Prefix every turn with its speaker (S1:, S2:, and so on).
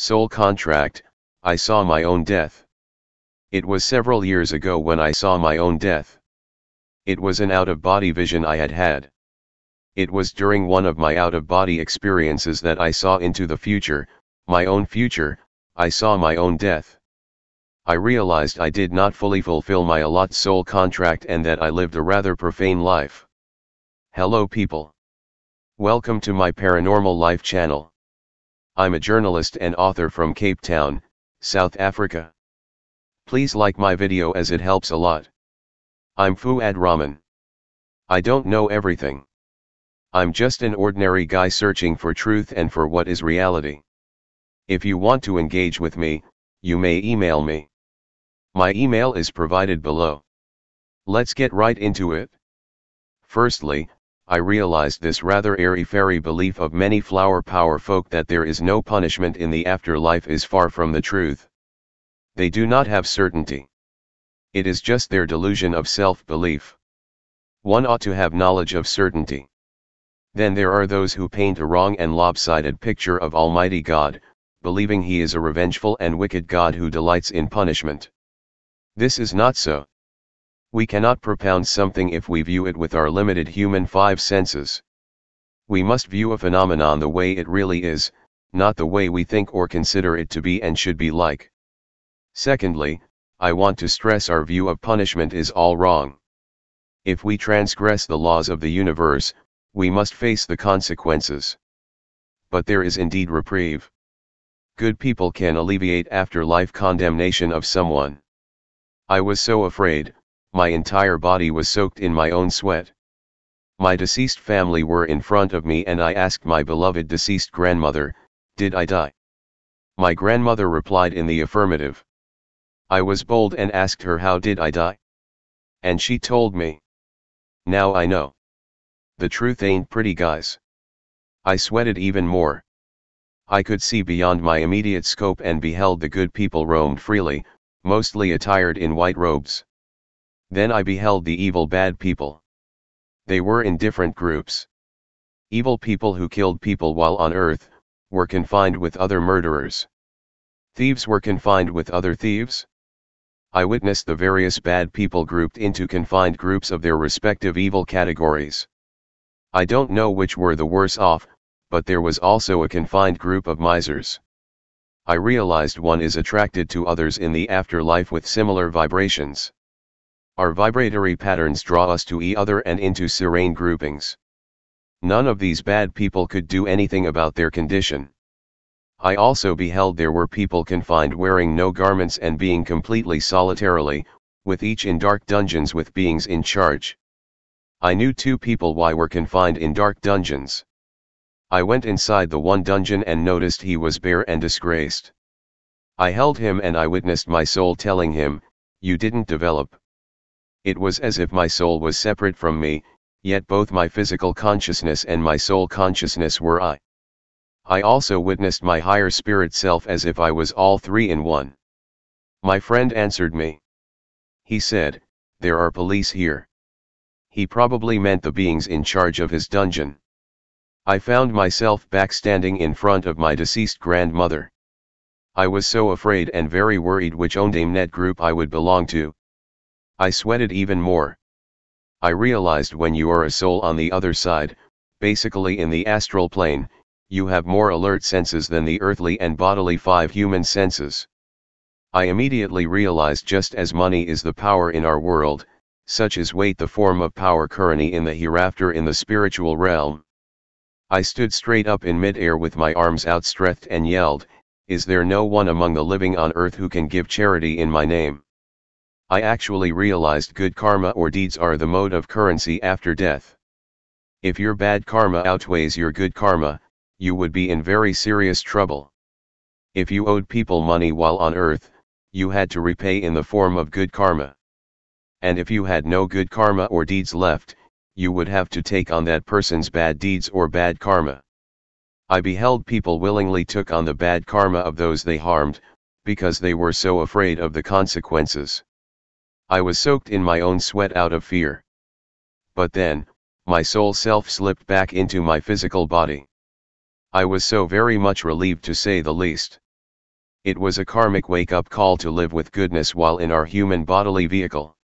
S1: Soul contract, I saw my own death. It was several years ago when I saw my own death. It was an out-of-body vision I had had. It was during one of my out-of-body experiences that I saw into the future, my own future. I saw my own death. I realized I did not fully fulfill my allotted soul contract and that I lived a rather profane life. Hello people. Welcome to my Paranormal Life channel. I'm a journalist and author from Cape Town, South Africa. Please like my video as it helps a lot. I'm Fuad Rahman. I don't know everything. I'm just an ordinary guy searching for truth and for what is reality. If you want to engage with me, you may email me. My email is provided below. Let's get right into it. Firstly, I realized this rather airy-fairy belief of many flower power folk that there is no punishment in the afterlife is far from the truth. They do not have certainty. It is just their delusion of self-belief. One ought to have knowledge of certainty. Then there are those who paint a wrong and lopsided picture of Almighty God, believing He is a revengeful and wicked God who delights in punishment. This is not so. We cannot propound something if we view it with our limited human five senses. We must view a phenomenon the way it really is, not the way we think or consider it to be and should be like. Secondly, I want to stress our view of punishment is all wrong. If we transgress the laws of the universe, we must face the consequences. But there is indeed reprieve. Good people can alleviate afterlife condemnation of someone. I was so afraid, my entire body was soaked in my own sweat. My deceased family were in front of me and I asked my beloved deceased grandmother, "Did I die?" My grandmother replied in the affirmative. I was bold and asked her, "How did I die?" And she told me. Now I know. The truth ain't pretty, guys. I sweated even more. I could see beyond my immediate scope and beheld the good people roamed freely, mostly attired in white robes. Then I beheld the evil bad people. They were in different groups. Evil people who killed people while on earth, were confined with other murderers. Thieves were confined with other thieves. I witnessed the various bad people grouped into confined groups of their respective evil categories. I don't know which were the worse off, but there was also a confined group of misers. I realized one is attracted to others in the afterlife with similar vibrations. Our vibratory patterns draw us to each other and into serene groupings. None of these bad people could do anything about their condition. I also beheld there were people confined wearing no garments and being completely solitarily, with each in dark dungeons with beings in charge. I knew two people why were confined in dark dungeons. I went inside the one dungeon and noticed he was bare and disgraced. I held him and I witnessed my soul telling him, "You didn't develop." It was as if my soul was separate from me, yet both my physical consciousness and my soul consciousness were I. I also witnessed my higher spirit self as if I was all three in one. My friend answered me. He said, "There are police here." He probably meant the beings in charge of his dungeon. I found myself back standing in front of my deceased grandmother. I was so afraid and very worried which Ondamnet group I would belong to. I sweated even more. I realized when you are a soul on the other side, basically in the astral plane, you have more alert senses than the earthly and bodily five human senses. I immediately realized just as money is the power in our world, such is weight the form of power currently in the hereafter in the spiritual realm. I stood straight up in mid-air with my arms outstretched and yelled, "Is there no one among the living on earth who can give charity in my name?" I actually realized good karma or deeds are the mode of currency after death. If your bad karma outweighs your good karma, you would be in very serious trouble. If you owed people money while on earth, you had to repay in the form of good karma. And if you had no good karma or deeds left, you would have to take on that person's bad deeds or bad karma. I beheld people willingly took on the bad karma of those they harmed, because they were so afraid of the consequences. I was soaked in my own sweat out of fear. But then, my soul self slipped back into my physical body. I was so very much relieved to say the least. It was a karmic wake-up call to live with goodness while in our human bodily vehicle.